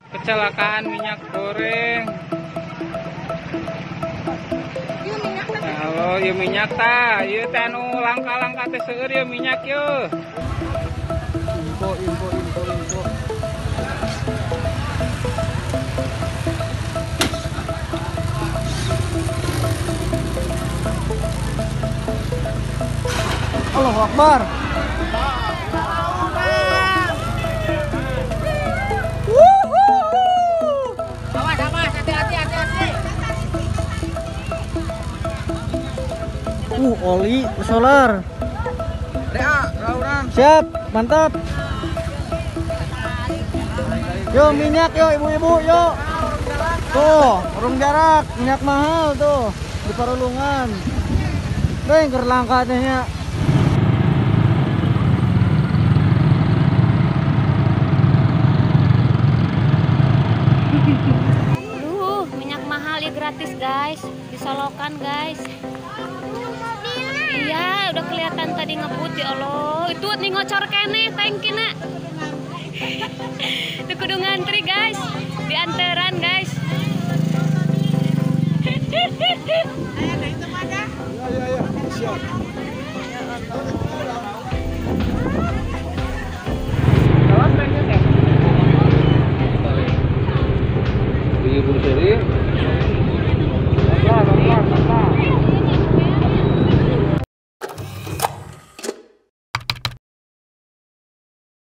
Kecelakaan minyak goreng. Halo, ya minyak ta, ya teh anu langka-langka teh seueur ya minyak yeuh. Info. Allahu Akbar. Oli solar. Siap, mantap. Yo minyak yo ibu-ibu yo. Tuh, urung jarak, minyak mahal tuh di Parulungan. Deng kerlangka tehnya. Minyak mahal ya gratis guys, disolokan guys. Iya, udah kelihatan tadi ngebut ya Allah. Itu nih ngocor kene tankina. Itu kudu ngantri guys, dianteran guys. Ayo, siap. Jalan pengen ya. Di Burseri. Pelan.